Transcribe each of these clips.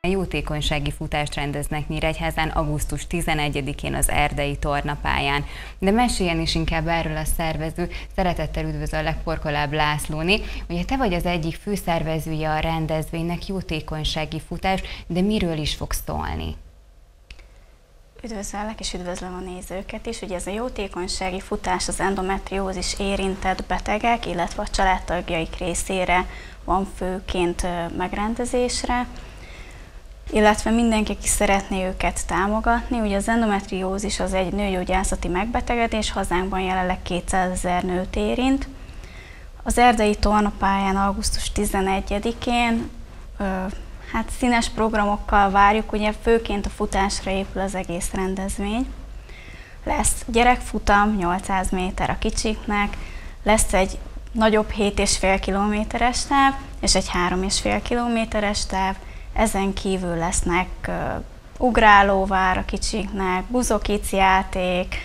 Jótékonysági futást rendeznek Nyíregyházán augusztus 11-én az Erdei Tornapályán. De meséljen is inkább erről a szervező. Szeretettel üdvözöllek, Porkoláb Lászlóné. Ugye te vagy az egyik főszervezője a rendezvénynek, jótékonysági futás, de miről is fog szólni? Üdvözöllek és üdvözlöm a nézőket is. Ugye ez a jótékonysági futás az endometriózis érintett betegek, illetve a családtagjaik részére van főként megrendezésre, illetve mindenki, aki szeretné őket támogatni. Ugye az endometriózis az egy nőgyógyászati megbetegedés, hazánkban jelenleg 200 000 nőt érint. Az Erdei Tornapályán augusztus 11-én színes programokkal várjuk, ugye főként a futásra épül az egész rendezvény. Lesz gyerekfutam, 800 méter a kicsiknek, lesz egy nagyobb 7,5 kilométeres táv és egy 3,5 kilométeres táv. Ezen kívül lesznek ugrálóvár a kicsiknek, buzokicjáték,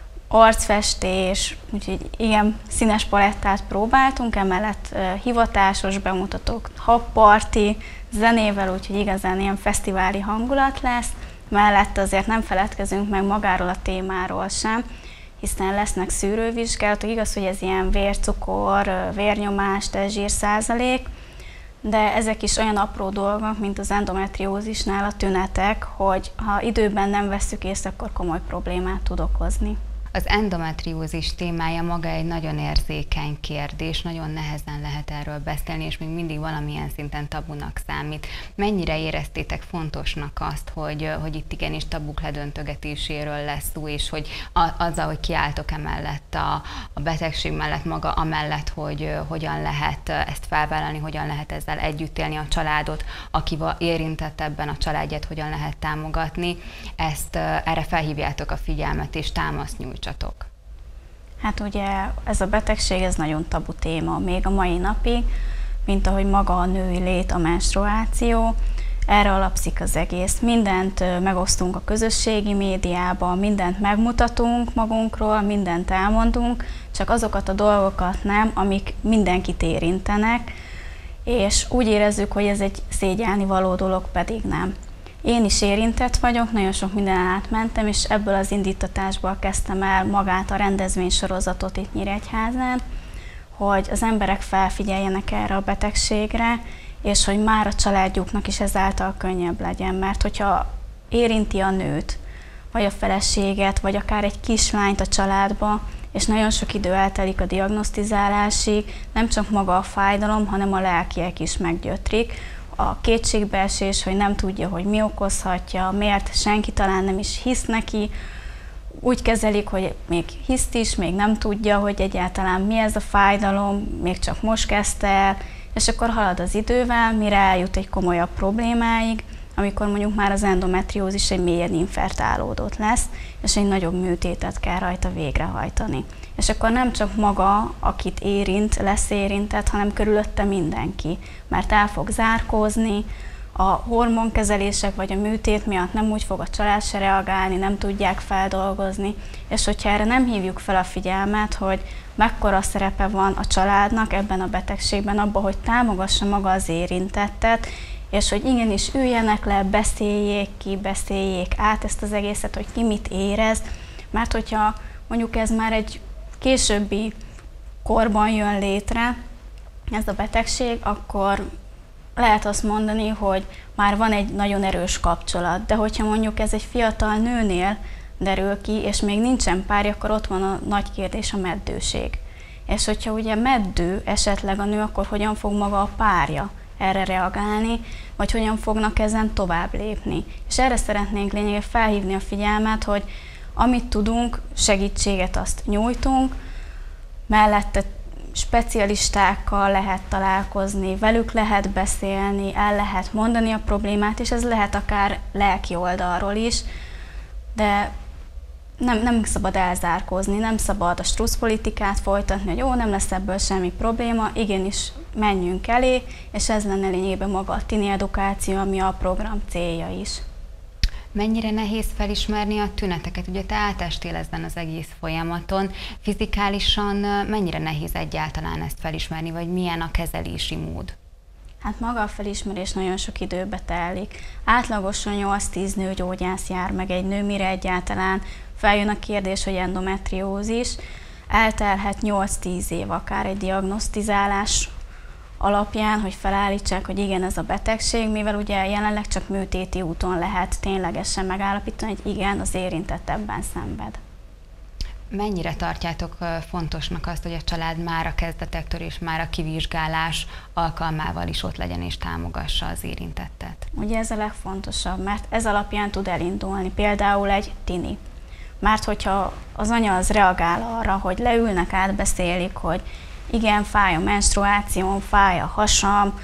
arcfestés, úgyhogy igen, színes palettát próbáltunk, emellett hivatásos bemutatók, habparti, zenével, úgyhogy igazán ilyen fesztiváli hangulat lesz. Mellett azért nem feledkezünk meg magáról a témáról sem, hiszen lesznek szűrővizsgálatok, igaz, hogy ez ilyen vércukor, vérnyomás, testzsír százalék, de ezek is olyan apró dolgok, mint az endometriózisnál a tünetek, hogy ha időben nem vesszük észre, akkor komoly problémát tud okozni. Az endometriózis témája maga egy nagyon érzékeny kérdés, nagyon nehezen lehet erről beszélni, és még mindig valamilyen szinten tabunak számít. Mennyire éreztétek fontosnak azt, hogy itt igenis tabuk ledöntögetéséről lesz szó, és hogy azzal, hogy kiálltok emellett a betegség mellett, maga amellett, hogy hogyan lehet ezt felvállalni, hogyan lehet ezzel együtt élni a családot, aki érintett ebben a családját, hogyan lehet támogatni, erre felhívjátok a figyelmet, és támaszt nyújtsatok. Hát ugye ez a betegség, ez nagyon tabu téma, még a mai napig, mint ahogy maga a női lét, a menstruáció. Erre alapszik az egész. Mindent megosztunk a közösségi médiában, mindent megmutatunk magunkról, mindent elmondunk, csak azokat a dolgokat nem, amik mindenkit érintenek, és úgy érezzük, hogy ez egy szégyelni való dolog, pedig nem. Én is érintett vagyok, nagyon sok mindenen átmentem, és ebből az indítatásból kezdtem el magát a rendezvénysorozatot itt Nyíregyházán, hogy az emberek felfigyeljenek erre a betegségre, és hogy már a családjuknak is ezáltal könnyebb legyen, mert hogyha érinti a nőt, vagy a feleséget, vagy akár egy kislányt a családba, és nagyon sok idő eltelik a diagnosztizálásig, nem csak maga a fájdalom, hanem a lelkiek is meggyötrik, a kétségbeesés, hogy nem tudja, hogy mi okozhatja, miért senki talán nem is hisz neki, úgy kezelik, hogy még hiszt is, még nem tudja, hogy egyáltalán mi ez a fájdalom, még csak most kezdte el, és akkor halad az idővel, mire eljut egy komolyabb problémáig, amikor mondjuk már az endometriózis egy mélyen infertálódott lesz, és egy nagyobb műtétet kell rajta végrehajtani. És akkor nem csak maga, akit érint, lesz érintett, hanem körülötte mindenki, mert el fog zárkózni, a hormonkezelések vagy a műtét miatt nem úgy fog a család se reagálni, nem tudják feldolgozni, és hogyha erre nem hívjuk fel a figyelmet, hogy mekkora szerepe van a családnak ebben a betegségben, abban, hogy támogassa maga az érintettet, és hogy igenis üljenek le, beszéljék ki, beszéljék át ezt az egészet, hogy ki mit érez, mert hogyha mondjuk ez már egy későbbi korban jön létre ez a betegség, akkor lehet azt mondani, hogy már van egy nagyon erős kapcsolat, de hogyha mondjuk ez egy fiatal nőnél derül ki, és még nincsen párja, akkor ott van a nagy kérdés, a meddőség. És hogyha ugye meddő esetleg a nő, akkor hogyan fog maga a párja erre reagálni, vagy hogyan fognak ezen tovább lépni. És erre szeretnénk lényegében felhívni a figyelmet, hogy amit tudunk, segítséget azt nyújtunk, mellette specialistákkal lehet találkozni, velük lehet beszélni, el lehet mondani a problémát, és ez lehet akár lelki oldalról is, de nem szabad elzárkózni, nem szabad a struszpolitikát folytatni, hogy nem lesz ebből semmi probléma, igenis menjünk elé, és ez lenne lényegében maga a tini edukáció, ami a program célja is. Mennyire nehéz felismerni a tüneteket? Ugye te átestél ezen az egész folyamaton. Fizikálisan mennyire nehéz egyáltalán ezt felismerni, vagy milyen a kezelési mód? Hát maga a felismerés nagyon sok időbe telik. Átlagosan 8-10 nőgyógyász jár meg egy nő, mire egyáltalán feljön a kérdés, hogy endometriózis. Eltelhet 8-10 év akár egy diagnosztizálás alapján, hogy felállítsák, hogy igen, ez a betegség, mivel ugye jelenleg csak műtéti úton lehet ténylegesen megállapítani, hogy igen, az érintett ebben szenved. Mennyire tartjátok fontosnak azt, hogy a család már a kezdetektől és már a kivizsgálás alkalmával is ott legyen és támogassa az érintettet? Ugye ez a legfontosabb, mert ez alapján tud elindulni például egy tini. Mert hogyha az anya az reagál arra, hogy leülnek, átbeszélik, hogy igen, fáj a menstruációm, fáj a hasam,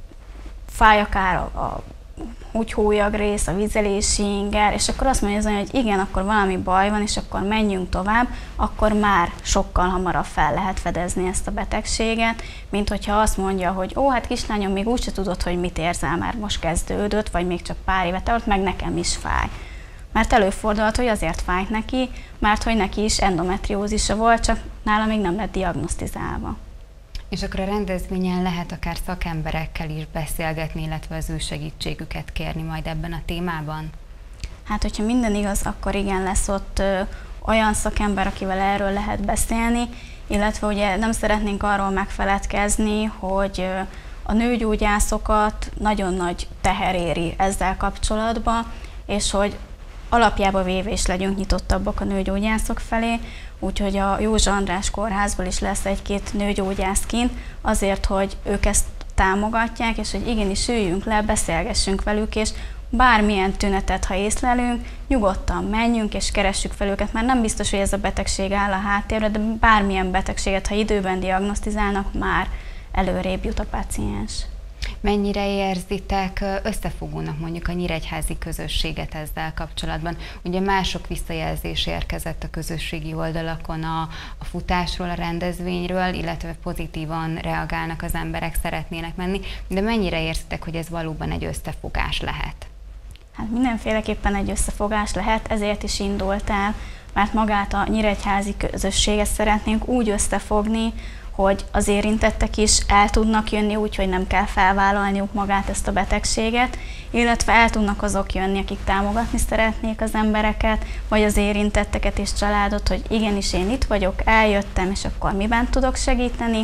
fáj akár a húgyhólyagrész, a vizelési inger, és akkor azt mondja az anya, hogy igen, akkor valami baj van, és akkor menjünk tovább, akkor már sokkal hamarabb fel lehet fedezni ezt a betegséget, mint hogyha azt mondja, hogy ó, hát kislányom, még úgyse tudod, hogy mit érzel, már most kezdődött, vagy még csak pár éve telt, meg nekem is fáj. Mert előfordulhat, hogy azért fájt neki, mert hogy neki is endometriózisa volt, csak nála még nem lett diagnosztizálva. És akkor a rendezvényen lehet akár szakemberekkel is beszélgetni, illetve az ő segítségüket kérni majd ebben a témában? Hát, hogyha minden igaz, akkor igen, lesz ott olyan szakember, akivel erről lehet beszélni, illetve ugye nem szeretnénk arról megfeledkezni, hogy a nőgyógyászokat nagyon nagy teher éri ezzel kapcsolatban, és hogy alapjába véve is legyünk nyitottabbak a nőgyógyászok felé, úgyhogy a József András kórházból is lesz egy-két nőgyógyász kint, azért, hogy ők ezt támogatják, és hogy igenis üljünk le, beszélgessünk velük, és bármilyen tünetet, ha észlelünk, nyugodtan menjünk és keressük fel őket, mert nem biztos, hogy ez a betegség áll a háttérre, de bármilyen betegséget, ha időben diagnosztizálnak, már előrébb jut a páciens. Mennyire érzitek összefogónak mondjuk a nyíregyházi közösséget ezzel kapcsolatban? Ugye mások visszajelzés érkezett a közösségi oldalakon a futásról, a rendezvényről, illetve pozitívan reagálnak az emberek, szeretnének menni, de mennyire érzitek, hogy ez valóban egy összefogás lehet? Hát mindenféleképpen egy összefogás lehet, ezért is indult el, mert magát a nyíregyházi közösséget szeretnénk úgy összefogni, hogy az érintettek is el tudnak jönni úgy, hogy nem kell felvállalniuk magát ezt a betegséget, illetve el tudnak azok jönni, akik támogatni szeretnék az embereket, vagy az érintetteket és családot, hogy igenis én itt vagyok, eljöttem, és akkor miben tudok segíteni.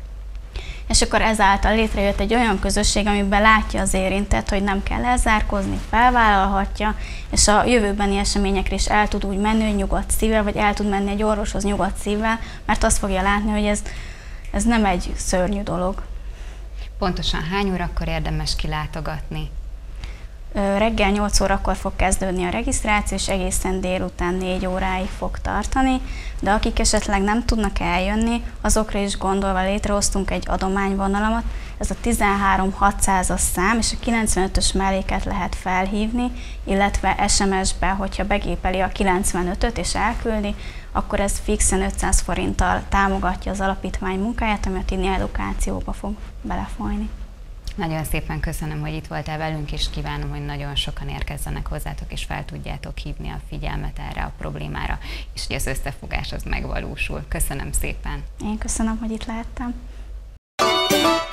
És akkor ezáltal létrejött egy olyan közösség, amiben látja az érintett, hogy nem kell elzárkózni, felvállalhatja, és a jövőbeni eseményekre is el tud úgy menni, hogy nyugodt szívvel, vagy el tud menni egy orvoshoz nyugodt szívvel, mert azt fogja látni, hogy ez nem egy szörnyű dolog. Pontosan hány órakor érdemes kilátogatni? Reggel 8 órakor fog kezdődni a regisztráció, és egészen délután 4 óráig fog tartani, de akik esetleg nem tudnak eljönni, azokra is gondolva létrehoztunk egy adományvonalat, ez a 13600-as szám, és a 95-ös melléket lehet felhívni, illetve SMS-be, hogyha begépeli a 95-öt és elküldi, akkor ez fixen 500 forinttal támogatja az alapítvány munkáját, ami a tini edukációba fog belefolyni. Nagyon szépen köszönöm, hogy itt voltál velünk, és kívánom, hogy nagyon sokan érkezzenek hozzátok, és fel tudjátok hívni a figyelmet erre a problémára, és hogy az összefogás az megvalósul. Köszönöm szépen! Én köszönöm, hogy itt lehettem.